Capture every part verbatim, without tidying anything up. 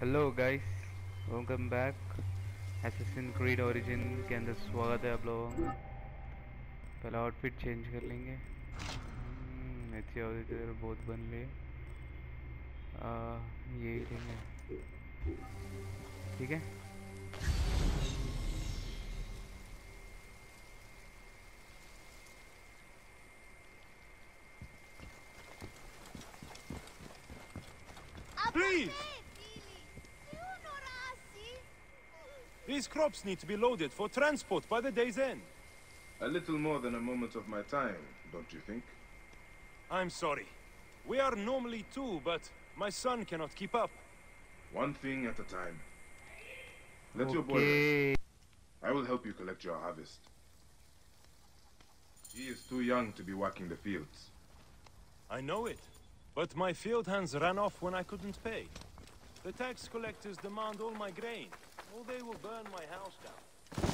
Hello guys, welcome back. Assassin Creed Origin के अंदर स्वागत है आप लोगों का। पहला आउटफिट चेंज कर लेंगे। हम्म, अच्छी और इधर बहुत बन ले। आ, यही लेंगे, ठीक है। Please! These crops need to be loaded for transport by the day's end. A little more than a moment of my time, don't you think? I'm sorry. We are normally two, but my son cannot keep up. One thing at a time. Let Okay. your boy rest. I will help you collect your harvest. He is too young to be working the fields. I know it, but my field hands ran off when I couldn't pay. The tax collectors demand all my grain, or they will burn my house down.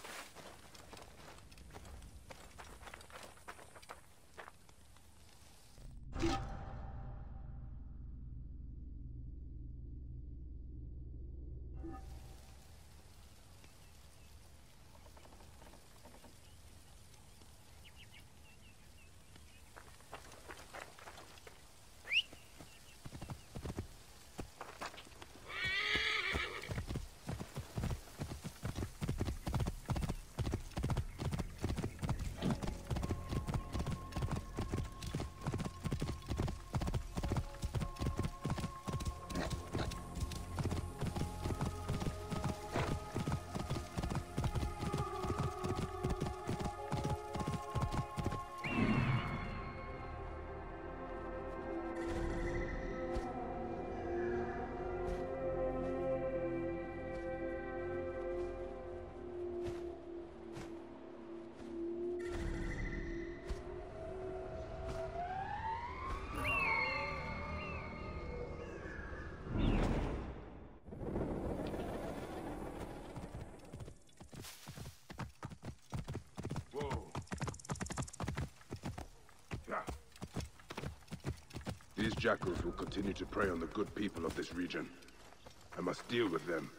These jackals will continue to prey on the good people of this region. I must deal with them.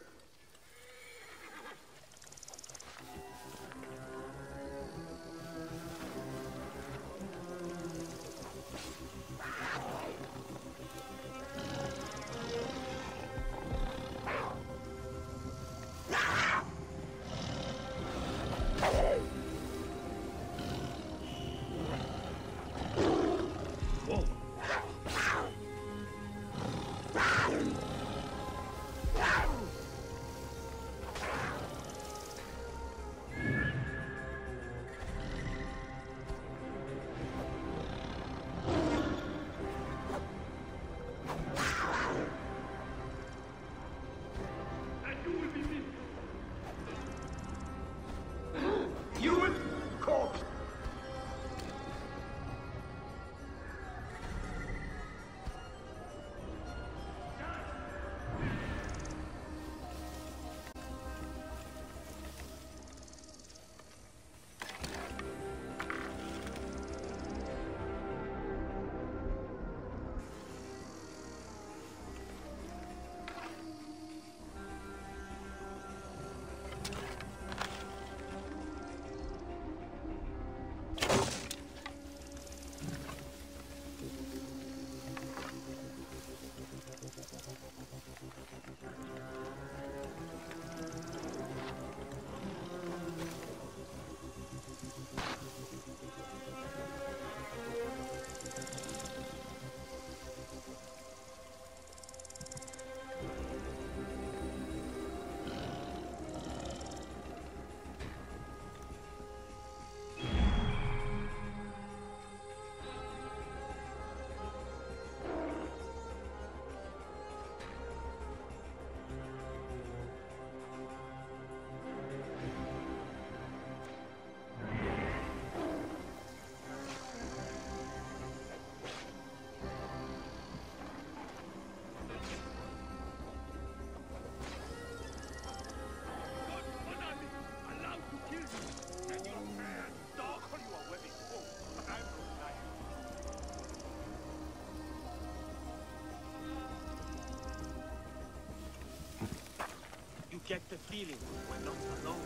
get the feeling we're not alone.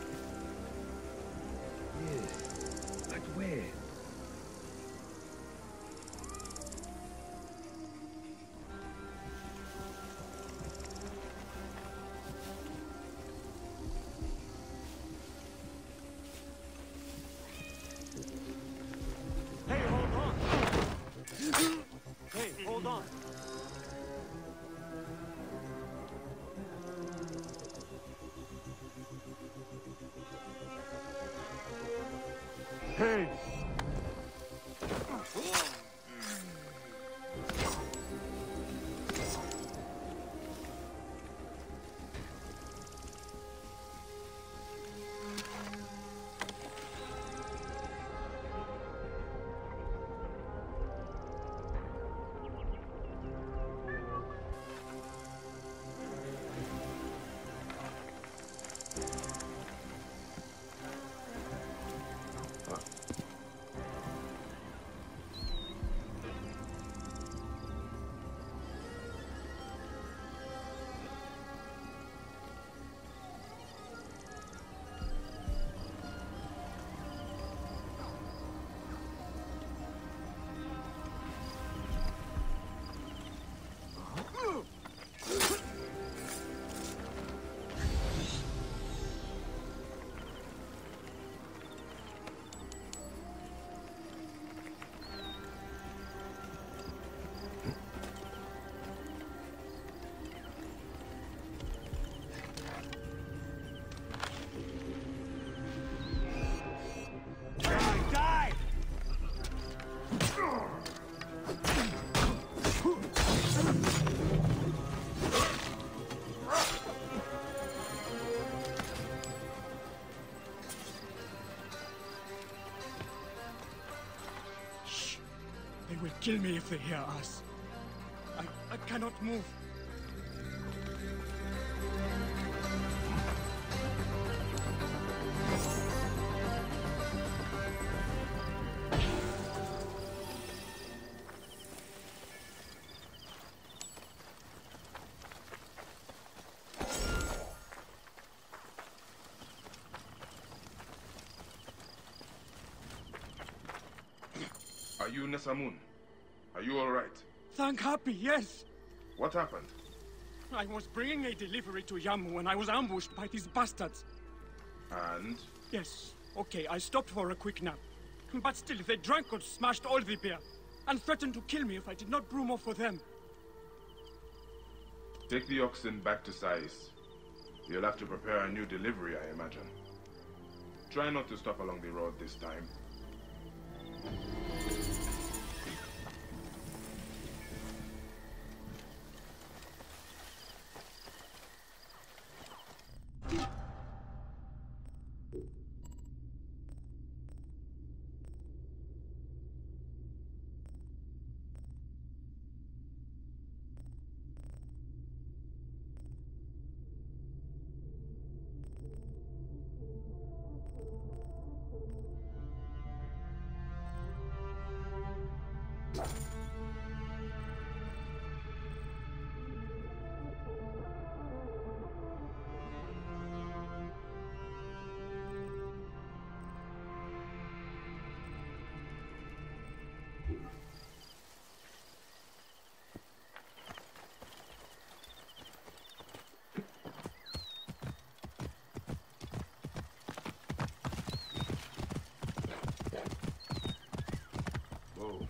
Yes, but where? Hey, hold on! Hey, hold on! Hey! They will kill me if they hear us. I, I cannot move. Are you Nesamun? Are you all right? Thank Happy, yes. What happened? I was bringing a delivery to Yamu when I was ambushed by these bastards. And? Yes, okay, I stopped for a quick nap. But still, they drank and smashed all the beer, and threatened to kill me if I did not brew more for them. Take the oxen back to Sais. You'll have to prepare a new delivery, I imagine. Try not to stop along the road this time. Whoa.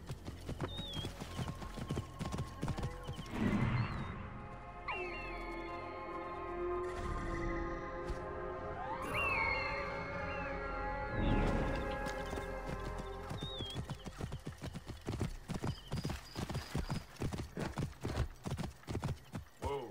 Whoa.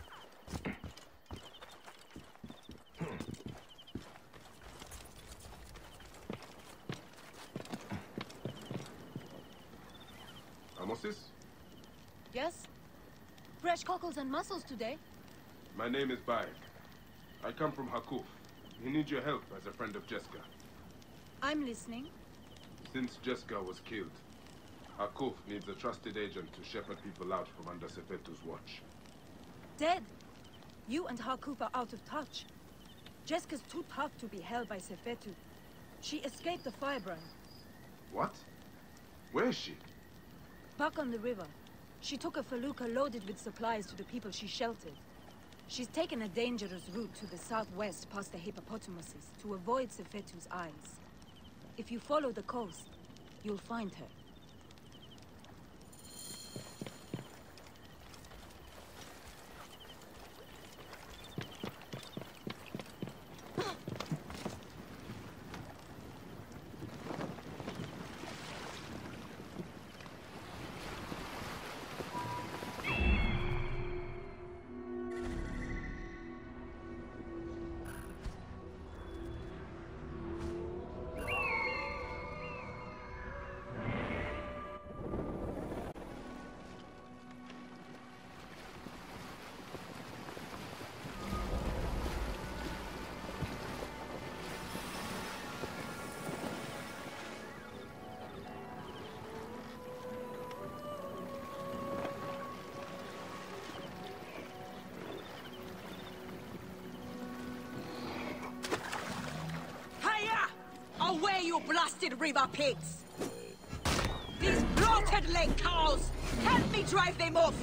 Amosis? Yes? Fresh cockles and mussels today. My name is Baek. I come from Hakuf. We need your help as a friend of Jeska. I'm listening. Since Jeska was killed, Hakuf needs a trusted agent to shepherd people out from under Sepetu's watch. Dead? You and Harkoop are out of touch. Jessica's too tough to be held by Sefetu. She escaped the firebrand. What? Where is she? Back on the river. She took a felucca loaded with supplies to the people she sheltered. She's taken a dangerous route to the southwest past the hippopotamuses to avoid Sefetu's eyes. If you follow the coast, you'll find her. Away, you blasted river pigs! These bloated leg cows! Help me drive them off!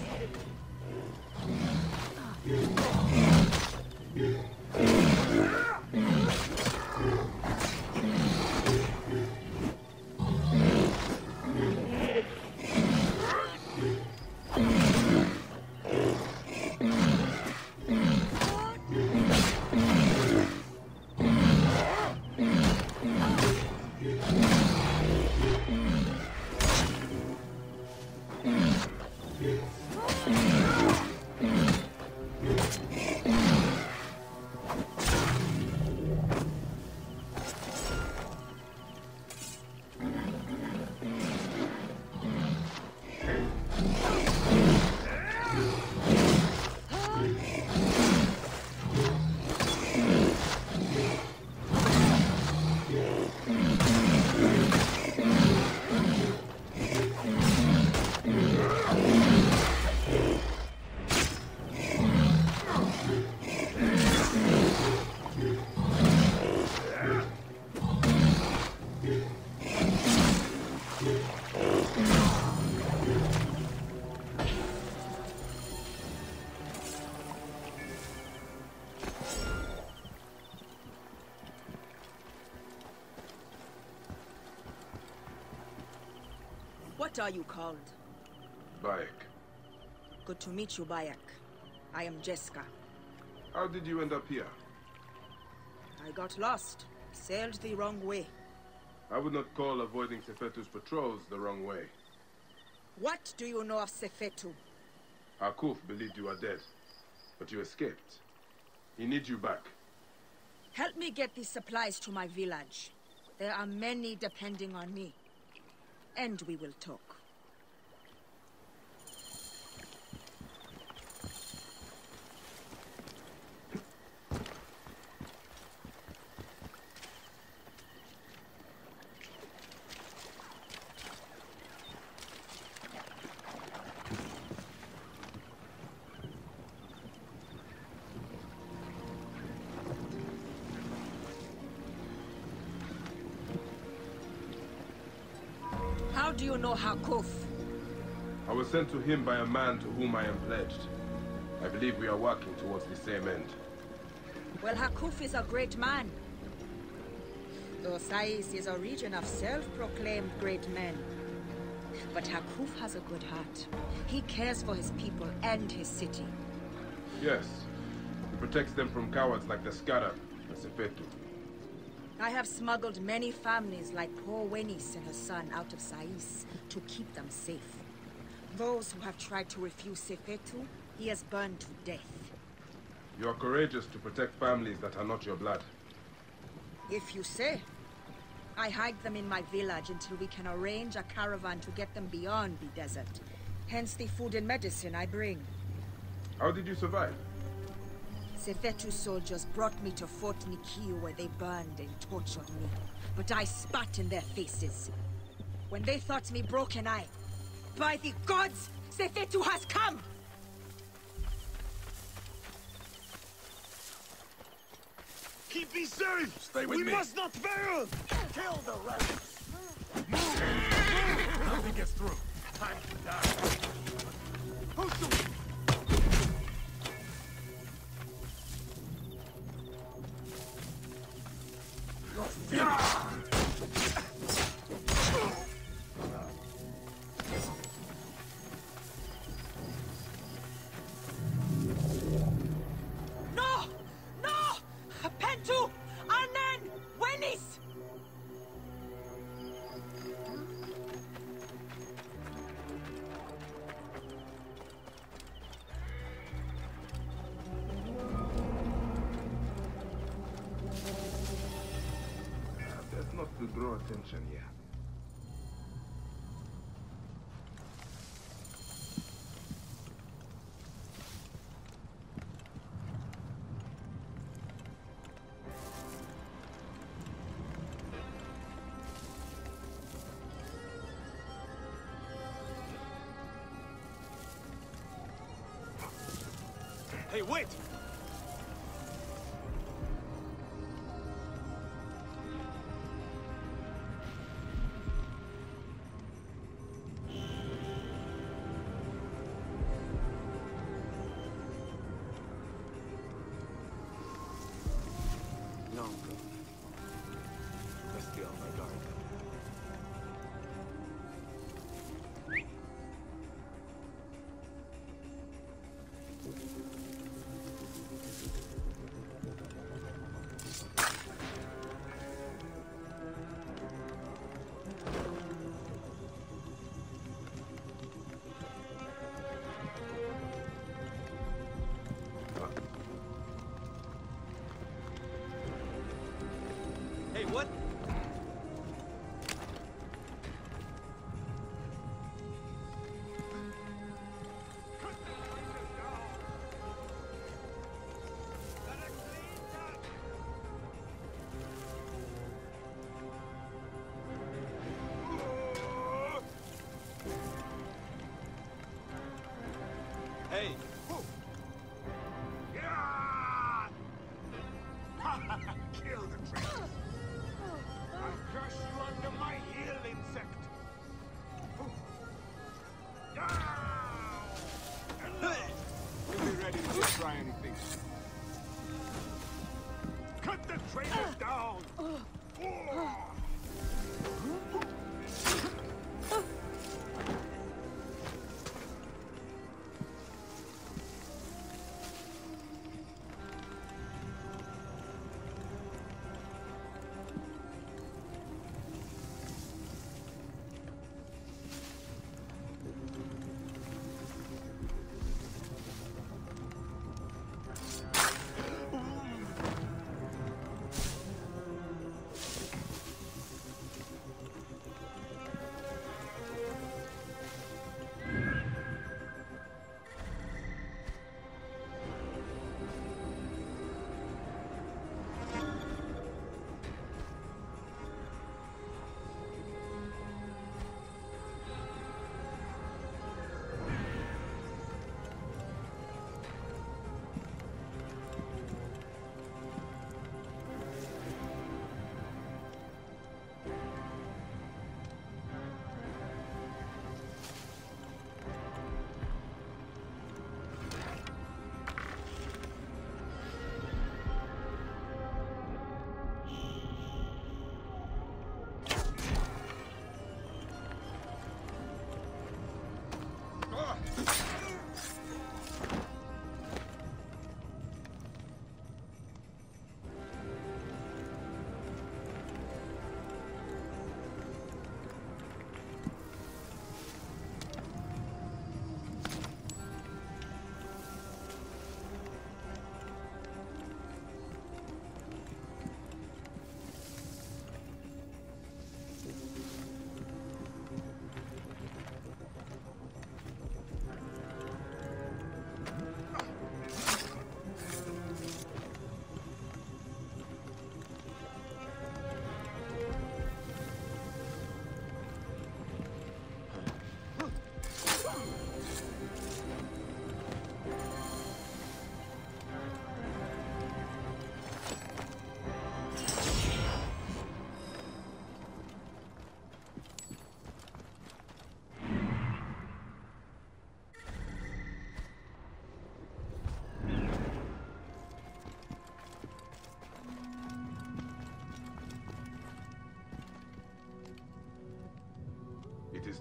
What are you called? Bayek. Good to meet you, Bayek. I am Jessica. How did you end up here? I got lost. Sailed the wrong way. I would not call avoiding Sefetu's patrols the wrong way. What do you know of Sefetu? Harkoop believed you are dead, but you escaped. He needs you back. Help me get these supplies to my village. There are many depending on me. And we will talk. How do you know Harkoop? I was sent to him by a man to whom I am pledged. I believe we are working towards the same end. Well, Harkoop is a great man. Though Sais is a region of self-proclaimed great men. But Harkoop has a good heart. He cares for his people and his city. Yes. He protects them from cowards like the Scarab and Sefetu. I have smuggled many families like poor Wenis and her son out of Sais to keep them safe. Those who have tried to refuse Sefetu, he has burned to death. You are courageous to protect families that are not your blood. If you say. I hide them in my village until we can arrange a caravan to get them beyond the desert. Hence the food and medicine I bring. How did you survive? Sefetu soldiers brought me to Fort Nikiu where they burned and tortured me. But I spat in their faces. When they thought me broken, I... By the gods, Sefetu has come! Be safe! Stay with we me. We must not fail! Kill the rest! Nothing gets through. Time to die. Who's doing? No! No! Pentu! Anan! Wenis! That's not to draw attention here. Hey, wait! No. Must be on my guard. Hey, what? Hey! Kill the traitors! I'll crush you under my heel, insect! You'll be ready to try anything. Cut the traitors down!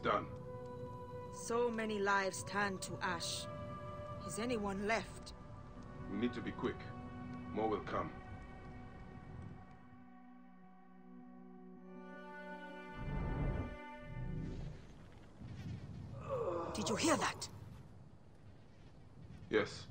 done. So many lives turned to ash. Is anyone left? We need to be quick. More will come. Did you hear that? Yes.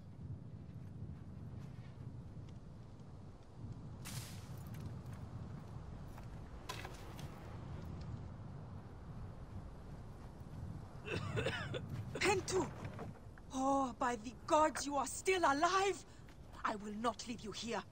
Pentu! Oh, by the gods, you are still alive! I will not leave you here.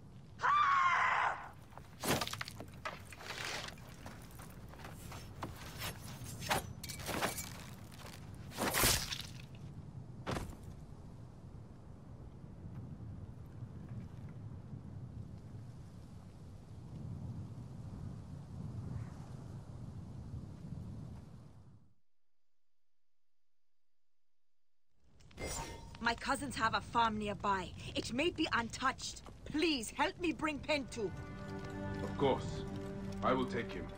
My cousins have a farm nearby. It may be untouched. Please, help me bring Pentu. Of course. I will take him.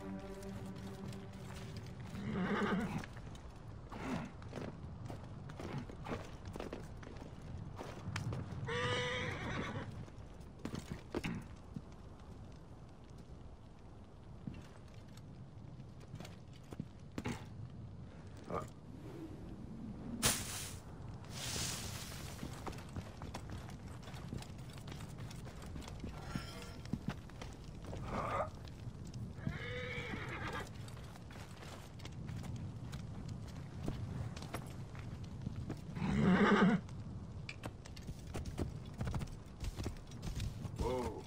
Whoa.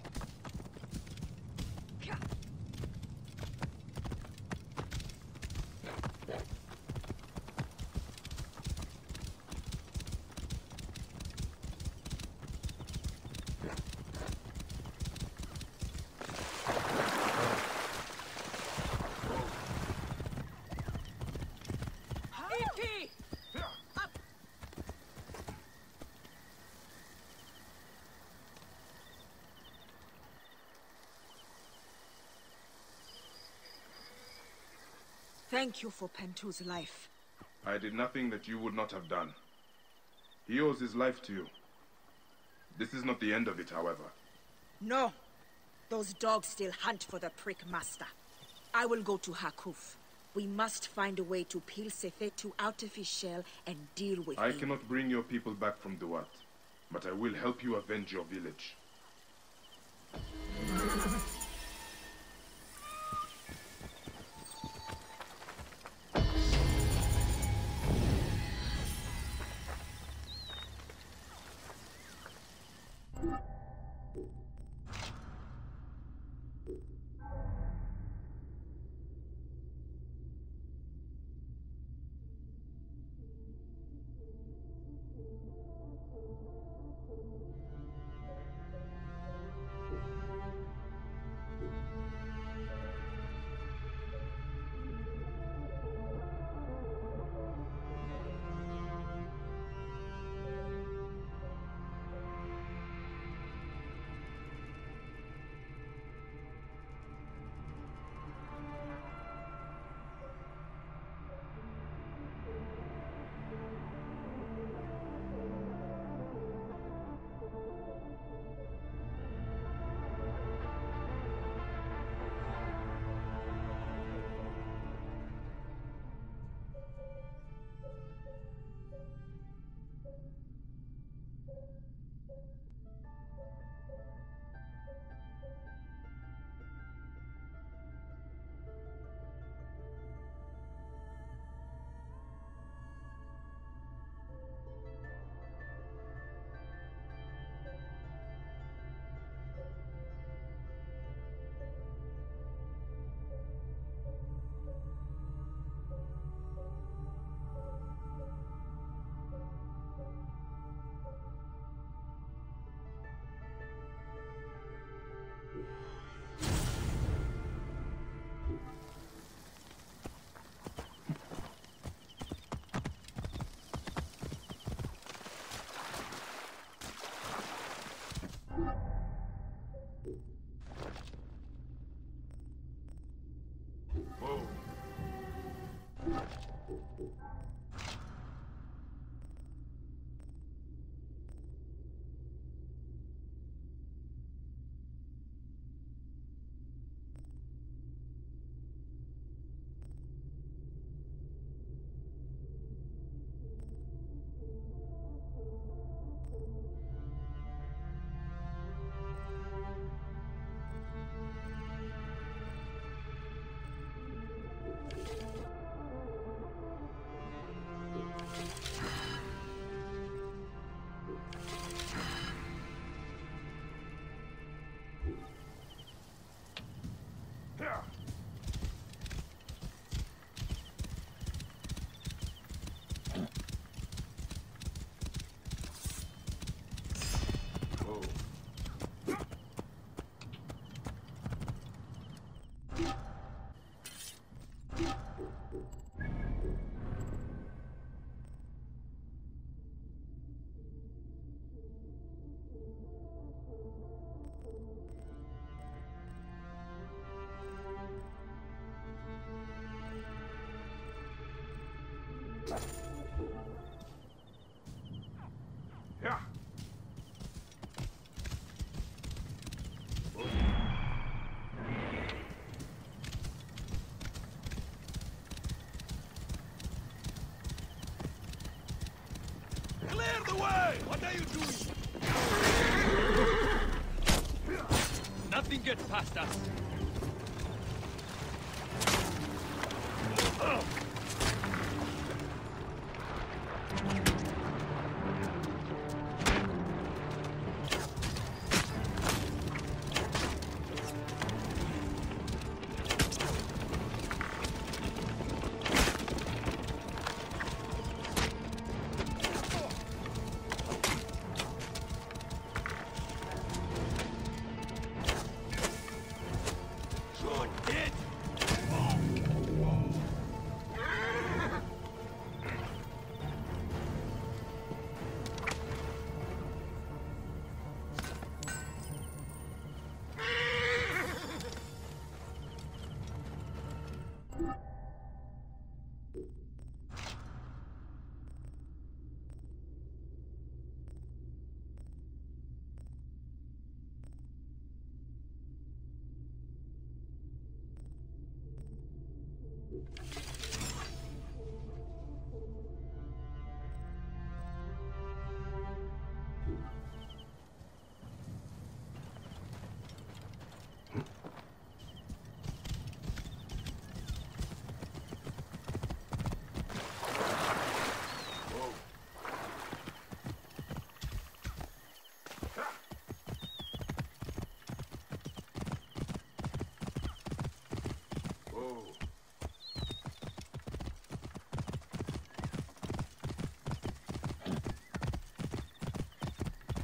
Thank you for Pentu's life. I did nothing that you would not have done. He owes his life to you. This is not the end of it, however. No. Those dogs still hunt for the prick master. I will go to Hakuf. We must find a way to peel Sefetu out of his shell and deal with I him. cannot bring your people back from Duat, but I will help you avenge your village. What are you doing? Nothing gets past us.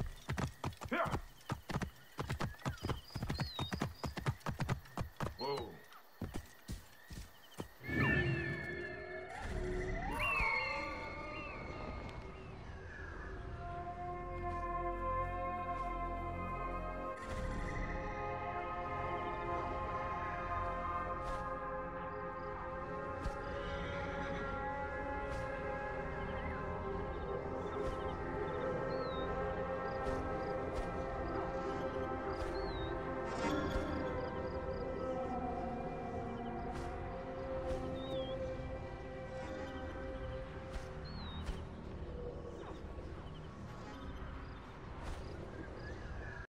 Whoa.